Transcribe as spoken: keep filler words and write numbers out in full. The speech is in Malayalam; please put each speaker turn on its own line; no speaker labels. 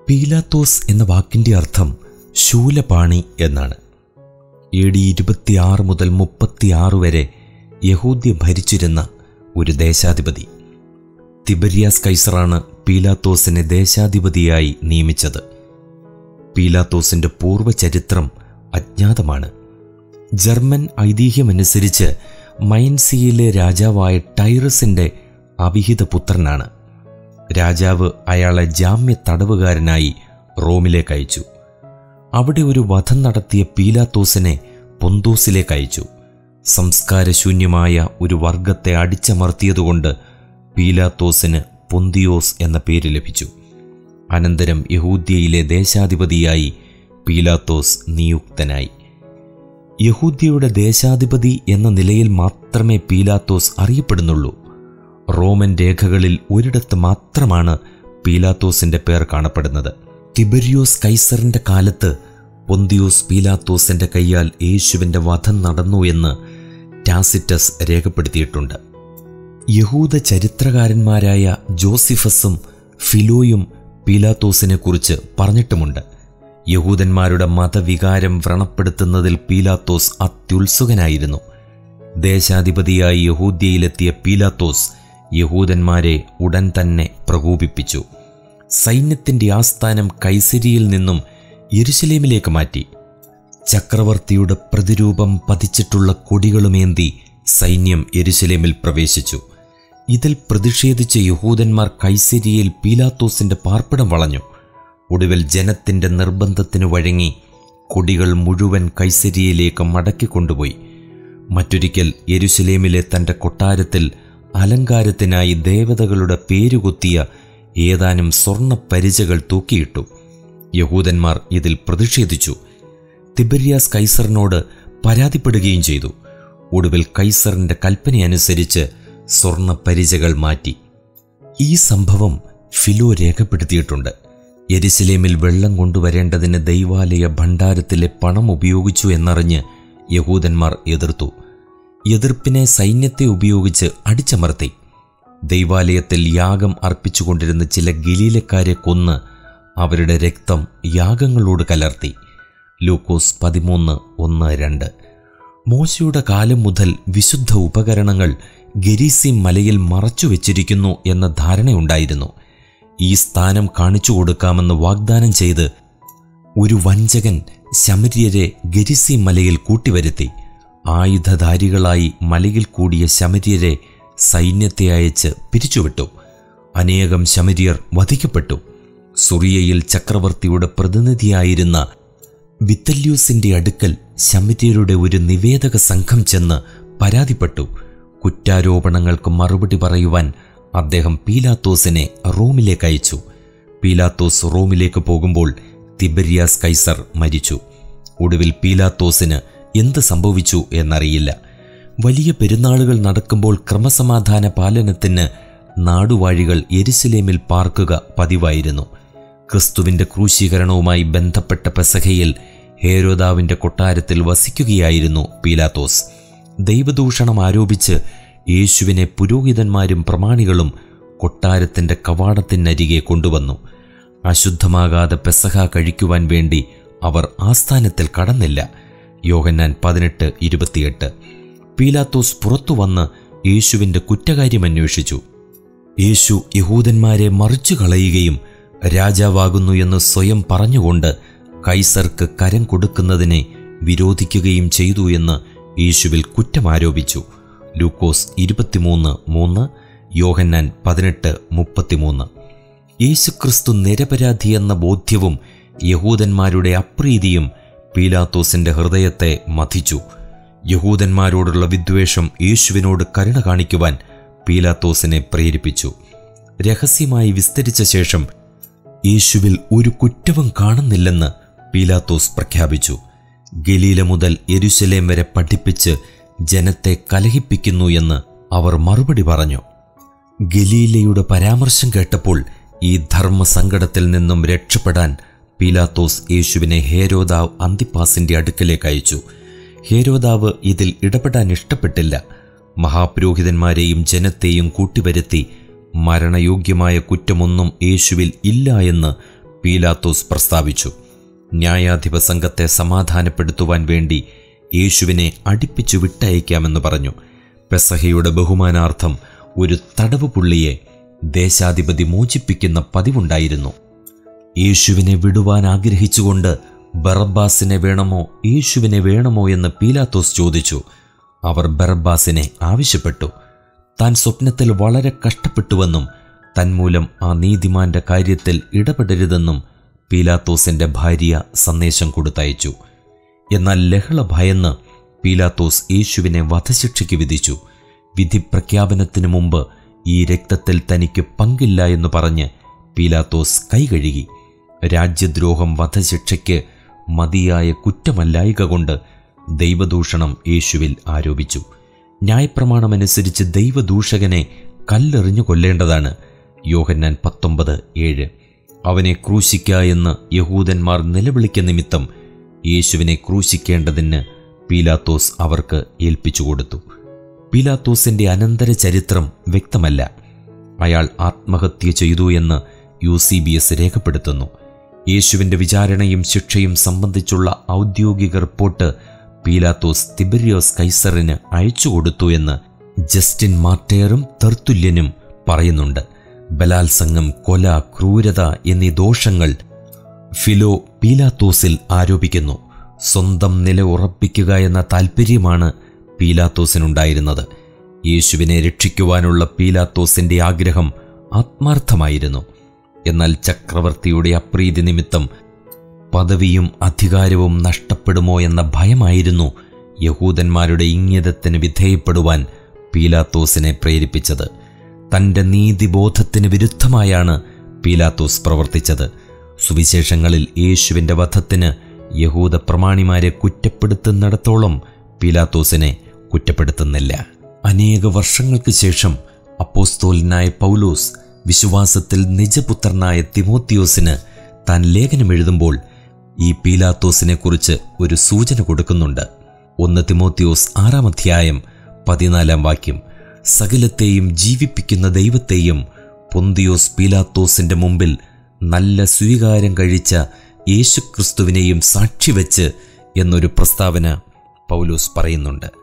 പീലാത്തോസ് എന്ന വാക്കിൻ്റെ അർത്ഥം ശൂലപാണി എന്നാണ്. എ ഡി ഇരുപത്തിയാറ് മുതൽ മുപ്പത്തിയാറ് വരെ യഹൂദ്യ ഭരിച്ചിരുന്ന ഒരു ദേശാധിപതി. തിബര്യാസ് കൈസറാണ് പീലാത്തോസിനെ ദേശാധിപതിയായി നിയമിച്ചത്. പീലാത്തോസിൻ്റെ പൂർവ്വചരിത്രം അജ്ഞാതമാണ്. ജർമ്മൻ ഐതിഹ്യമനുസരിച്ച് മൈൻസിയിലെ രാജാവായ ടൈറസിൻ്റെ അവിഹിത പുത്രനാണ്. രാജാവ് അയാളെ ജാമ്യ തടവുകാരനായി റോമിലേക്ക് അയച്ചു. അവിടെ ഒരു വധം നടത്തിയ പീലാത്തോസിനെ പൊന്തോസിലേക്ക് അയച്ചു. സംസ്കാരശൂന്യമായ ഒരു വർഗത്തെ അടിച്ചമർത്തിയതുകൊണ്ട് പീലാത്തോസിന് പൊന്തിയോസ് എന്ന പേര് ലഭിച്ചു. അനന്തരം യഹൂദ്യയിലെ ദേശാധിപതിയായി പീലാത്തോസ് നിയുക്തനായി. യഹൂദ്യയുടെ ദേശാധിപതി എന്ന നിലയിൽ മാത്രമേ പീലാത്തോസ് അറിയപ്പെടുന്നുള്ളൂ. റോമൻ രേഖകളിൽ ഒരിടത്ത് മാത്രമാണ് പീലാത്തോസിൻ്റെ പേർ കാണപ്പെടുന്നത്. തിബര്യോസ് കൈസറിൻ്റെ കാലത്ത് പൊന്തിയോസ് പീലാത്തോസിൻ്റെ കൈയാൽ യേശുവിൻ്റെ വധം നടന്നു എന്ന് ടാസിറ്റസ് രേഖപ്പെടുത്തിയിട്ടുണ്ട്. യഹൂദ ചരിത്രകാരന്മാരായ ജോസിഫസും ഫിലോയും പീലാത്തോസിനെക്കുറിച്ച് പറഞ്ഞിട്ടുമുണ്ട്. യഹൂദന്മാരുടെ മതവികാരം വ്രണപ്പെടുത്തുന്നതിൽ പീലാത്തോസ് അത്യുത്സുകനായിരുന്നു. ദേശാധിപതിയായി യഹൂദ്യയിലെത്തിയ പീലാത്തോസ് യഹൂദന്മാരെ ഉടൻ തന്നെ പ്രകോപിപ്പിച്ചു. സൈന്യത്തിൻ്റെ ആസ്ഥാനം കൈസരിയിൽ നിന്നും യെരുശലേമിലേക്ക് മാറ്റി. ചക്രവർത്തിയുടെ പ്രതിരൂപം പതിച്ചിട്ടുള്ള കൊടികളുമേന്തി സൈന്യം യെരുശലേമിൽ പ്രവേശിച്ചു. ഇതിൽ പ്രതിഷേധിച്ച യഹൂദന്മാർ കൈസരിയിൽ പീലാത്തോസിൻ്റെ പാർപ്പിടം വളഞ്ഞു. ഒടുവിൽ ജനത്തിൻ്റെ നിർബന്ധത്തിന് വഴങ്ങി കൊടികൾ മുഴുവൻ കൈസരിയിലേക്ക് മടക്കിക്കൊണ്ടുപോയി. മറ്റൊരിക്കൽ യെരുശലേമിലെ തൻ്റെ കൊട്ടാരത്തിൽ അലങ്കാരത്തിനായി ദേവതകളുടെ പേരുകുത്തിയ ഏതാനും സ്വർണ്ണ പരിചകൾ തൂക്കിയിട്ടു. യഹൂദന്മാർ ഇതിൽ പ്രതിഷേധിച്ചു. തിബര്യാസ് കൈസറിനോട് പരാതിപ്പെടുകയും ചെയ്തു. ഒടുവിൽ കൈസറിൻ്റെ കൽപ്പനയനുസരിച്ച് സ്വർണ്ണ പരിചകൾ മാറ്റി. ഈ സംഭവം ഫിലോ രേഖപ്പെടുത്തിയിട്ടുണ്ട്. യെരുശലേമിൽ വെള്ളം കൊണ്ടുവരേണ്ടതിന് ദൈവാലയ ഭണ്ഡാരത്തിലെ പണം ഉപയോഗിച്ചു എന്നറിഞ്ഞ് യഹൂദന്മാർ എതിർത്തു. എതിർപ്പിനെ സൈന്യത്തെ ഉപയോഗിച്ച് അടിച്ചമർത്തി. ദൈവാലയത്തിൽ യാഗം അർപ്പിച്ചുകൊണ്ടിരുന്ന ചില ഗലീലക്കാരെ കൊന്ന് അവരുടെ രക്തം യാഗങ്ങളോട് കലർത്തി. ലൂക്കോസ് പതിമൂന്ന് ഒന്ന് രണ്ട്. മോശയുടെ കാലം മുതൽ വിശുദ്ധ ഉപകരണങ്ങൾ ഗെരീസിം മലയിൽ മറച്ചുവെച്ചിരിക്കുന്നു എന്ന ധാരണയുണ്ടായിരുന്നു. ഈ സ്ഥാനം കാണിച്ചു കൊടുക്കാമെന്ന് വാഗ്ദാനം ചെയ്ത് ഒരു വഞ്ചകൻ ശമര്യരെ ഗെരീസിം മലയിൽ കൂട്ടിവരുത്തി. ആയുധധാരികളായി മലയിൽ കൂടിയ ശമര്യരെ സൈന്യത്തെ അയച്ച് പിരിച്ചുവിട്ടു. അനേകം ശമര്യർ വധിക്കപ്പെട്ടു. സുറിയയിൽ ചക്രവർത്തിയുടെ പ്രതിനിധിയായിരുന്ന വിത്തല്യൂസിൻ്റെ അടുക്കൽ ശമര്യരുടെ ഒരു നിവേദക സംഘം ചെന്ന് പരാതിപ്പെട്ടു. കുറ്റാരോപണങ്ങൾക്ക് മറുപടി പറയുവാൻ അദ്ദേഹം പീലാത്തോസിനെ റോമിലേക്ക് അയച്ചു. പീലാത്തോസ് റോമിലേക്ക് പോകുമ്പോൾ തിബര്യാസ് കൈസർ മരിച്ചു. ഒടുവിൽ പീലാത്തോസിന് എന്ത് സംഭവിച്ചു എന്നറിയില്ല. വലിയ പെരുന്നാളുകൾ നടക്കുമ്പോൾ ക്രമസമാധാന പാലനത്തിന് നാടുവാഴികൾ യെരുശലേമിൽ പാർക്കുക പതിവായിരുന്നു. ക്രിസ്തുവിൻ്റെ ക്രൂശീകരണവുമായി ബന്ധപ്പെട്ട പെസഹയിൽ ഹേരോദാവിൻ്റെ കൊട്ടാരത്തിൽ വസിക്കുകയായിരുന്നു പീലാത്തോസ്. ദൈവദൂഷണം ആരോപിച്ച് യേശുവിനെ പുരോഹിതന്മാരും പ്രമാണികളും കൊട്ടാരത്തിൻ്റെ കവാടത്തിനരികെ കൊണ്ടുവന്നു. അശുദ്ധമാകാതെ പെസഹ കഴിക്കുവാൻ വേണ്ടി അവർ ആസ്ഥാനത്തിൽ കടന്നില്ല. യോഹന്നാൻ പതിനെട്ട് ഇരുപത്തിയെട്ട്. പീലാത്തോസ് പുറത്തു വന്ന് യേശുവിൻ്റെ കുറ്റകാര്യം അന്വേഷിച്ചു. യേശു യഹൂദന്മാരെ മറിച്ചു കളയുകയും രാജാവാകുന്നു എന്ന് സ്വയം പറഞ്ഞുകൊണ്ട് കൈസർക്ക് കരം കൊടുക്കുന്നതിനെ വിരോധിക്കുകയും ചെയ്തു എന്ന് യേശുവിൽ കുറ്റമാരോപിച്ചു. ലൂക്കോസ് ഇരുപത്തിമൂന്ന് മൂന്ന്, യോഹന്നാൻ പതിനെട്ട് മുപ്പത്തിമൂന്ന്. യേശുക്രിസ്തു നിരപരാധിയെന്ന ബോധ്യവും യഹൂദന്മാരുടെ അപ്രീതിയും പീലാത്തോസിൻ്റെ ഹൃദയത്തെ മഥിച്ചു. യഹൂദന്മാരോടുള്ള വിദ്വേഷം യേശുവിനോട് കരുണ കാണിക്കുവാൻ പീലാത്തോസിനെ പ്രേരിപ്പിച്ചു. രഹസ്യമായി വിസ്തരിച്ച ശേഷം യേശുവിൽ ഒരു കുറ്റവും കാണുന്നില്ലെന്ന് പീലാത്തോസ് പ്രഖ്യാപിച്ചു. ഗലീല മുതൽ യെരുശലേം വരെ പഠിപ്പിച്ച് ജനത്തെ കലഹിപ്പിക്കുന്നു എന്ന് അവർ മറുപടി പറഞ്ഞു. ഗലീലയുടെ പരാമർശം കേട്ടപ്പോൾ ഈ ധർമ്മസങ്കടത്തിൽ നിന്നും രക്ഷപ്പെടാൻ പീലാത്തോസ് യേശുവിനെ ഹേരോദാവ് അന്തിപ്പാസിൻ്റെ അടുക്കലേക്ക് അയച്ചു. ഹേരോദാവ് ഇതിൽ ഇടപെടാൻ ഇഷ്ടപ്പെട്ടില്ല. മഹാപുരോഹിതന്മാരെയും ജനത്തെയും കൂട്ടിവരുത്തി മരണയോഗ്യമായ കുറ്റമൊന്നും യേശുവിൽ ഇല്ല എന്ന് പീലാത്തോസ് പ്രസ്താവിച്ചു. ന്യായാധിപ സംഘത്തെ സമാധാനപ്പെടുത്തുവാൻ വേണ്ടി യേശുവിനെ അടിപ്പിച്ചു വിട്ടയക്കാമെന്ന് പറഞ്ഞു. പെസഹയുടെ ബഹുമാനാർത്ഥം ഒരു തടവ് പുള്ളിയെ ദേശാധിപതി മോചിപ്പിക്കുന്ന പതിവുണ്ടായിരുന്നു. യേശുവിനെ വിടുവാൻ ആഗ്രഹിച്ചുകൊണ്ട് ബറബ്ബാസിനെ വേണമോ യേശുവിനെ വേണമോ എന്ന് പീലാത്തോസ് ചോദിച്ചു. അവർ ബറബ്ബാസിനെ ആവശ്യപ്പെട്ടു. താൻ സ്വപ്നത്തിൽ വളരെ കഷ്ടപ്പെട്ടുവെന്നും തന്മൂലം ആ നീതിമാന്റെ കാര്യത്തിൽ ഇടപെടരുതെന്നും പീലാത്തോസിന്റെ ഭാര്യ സന്ദേശം കൊടുത്തയച്ചു. എന്നാൽ ലഹള ഭയന്ന് പീലാത്തോസ് യേശുവിനെ വധശിക്ഷയ്ക്ക് വിധിച്ചു. വിധി പ്രഖ്യാപനത്തിനു മുമ്പ് ഈ രക്തത്തിൽ തനിക്ക് പങ്കില്ല എന്ന് പറഞ്ഞ് പീലാത്തോസ് കൈകഴുകി. രാജ്യദ്രോഹം വധശിക്ഷയ്ക്ക് മതിയായ കുറ്റമല്ലായിക കൊണ്ട് ദൈവദൂഷണം യേശുവിൽ ആരോപിച്ചു. ന്യായപ്രമാണമനുസരിച്ച് ദൈവദൂഷകനെ കല്ലെറിഞ്ഞു കൊല്ലേണ്ടതാണ്. യോഹന്നാൻ പത്തൊമ്പത് ഏഴ്. അവനെ ക്രൂശിക്ക എന്ന് യഹൂദന്മാർ നിലവിളിക്ക നിമിത്തം യേശുവിനെ ക്രൂശിക്കേണ്ടതിന് പീലാത്തോസ് അവർക്ക് ഏൽപ്പിച്ചു കൊടുത്തു. പീലാത്തോസിന്റെ അനന്തര ചരിത്രം വ്യക്തമല്ല. അയാൾ ആത്മഹത്യ ചെയ്തു എന്ന് യൂസീബിയസ് രേഖപ്പെടുത്തുന്നു. യേശുവിന്റെ വിചാരണയും ശിക്ഷയും സംബന്ധിച്ചുള്ള ഔദ്യോഗിക റിപ്പോർട്ട് പീലാത്തോസ് തിബരിയോസ് കൈസറിന് അയച്ചുകൊടുത്തു എന്ന് ജസ്റ്റിൻ മാർട്ടേറും തെർത്തുല്യനും പറയുന്നുണ്ട്. ബലാത്സംഗം, കൊല, ക്രൂരത എന്നീ ദോഷങ്ങൾ ഫിലോ പീലാത്തോസിൽ ആരോപിക്കുന്നു. സ്വന്തം നില ഉറപ്പിക്കുക എന്ന താൽപ്പര്യമാണ് പീലാത്തോസിനുണ്ടായിരുന്നത്. യേശുവിനെ രക്ഷിക്കുവാനുള്ള പീലാത്തോസിന്റെ ആഗ്രഹം ആത്മാർത്ഥമായിരുന്നു. എന്നാൽ ചക്രവർത്തിയുടെ അപ്രീതി നിമിത്തം പദവിയും അധികാരവും നഷ്ടപ്പെടുമോ എന്ന ഭയമായിരുന്നു യഹൂദന്മാരുടെ ഇംഗിതത്തിന് വിധേയപ്പെടുവാൻ പീലാത്തോസിനെ പ്രേരിപ്പിച്ചത്. തൻ്റെ നീതിബോധത്തിന് വിരുദ്ധമായാണ് പീലാത്തോസ് പ്രവർത്തിച്ചത്. സുവിശേഷങ്ങളിൽ യേശുവിൻ്റെ വധത്തിന് യഹൂദ പ്രമാണിമാരെ കുറ്റപ്പെടുത്തുന്നിടത്തോളം പീലാത്തോസിനെ കുറ്റപ്പെടുത്തുന്നില്ല. അനേക വർഷങ്ങൾക്ക് ശേഷം അപ്പോസ്തോലനായ പൗലോസ് വിശ്വാസത്തിൽ നിജപുത്രനായ തിമോത്തിയോസിന് താൻ ലേഖനമെഴുതുമ്പോൾ ഈ പീലാത്തോസിനെ കുറിച്ച് ഒരു സൂചന കൊടുക്കുന്നുണ്ട്. ഒന്ന് തിമോത്തിയോസ് ആറാം അധ്യായം പതിനാലാം വാക്യം. സകലത്തെയും ജീവിപ്പിക്കുന്ന ദൈവത്തെയും പൊന്തിയോസ് പീലാത്തോസിന്റെ മുമ്പിൽ നല്ല സ്വീകാരം കഴിച്ച യേശുക്രിസ്തുവിനെയും സാക്ഷിവെച്ച് എന്നൊരു പ്രസ്താവന പൗലോസ് പറയുന്നുണ്ട്.